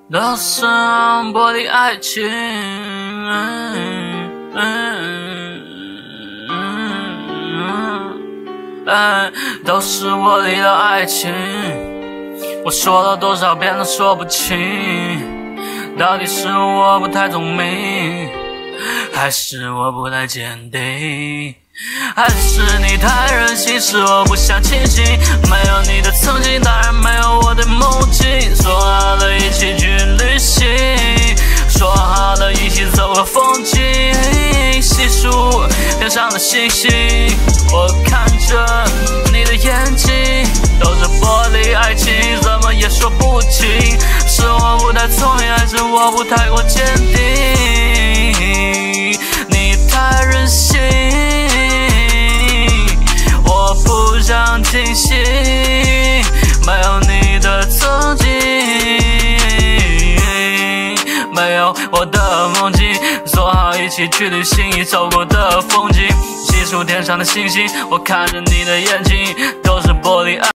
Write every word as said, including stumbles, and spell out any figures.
都是玻璃爱情，嗯嗯嗯嗯，都是我的爱情。我说了多少遍都说不清，到底是我不太聪明，还是我不太坚定，还是你太任性，是我不想清醒。没有你的曾经，当然没有我的梦境。说好的一起去旅行，说好的一起走过风景，细数天上的星星。我看着你的眼睛，都是玻璃爱情，怎么也说不清，是我不太聪明，还是我不太过坚定？你太任性，我不想清醒，没有你的曾经，没有我的梦境。说好一起去旅行，已走过的风景，细数天上的星星。我看着你的眼睛，都是玻璃爱。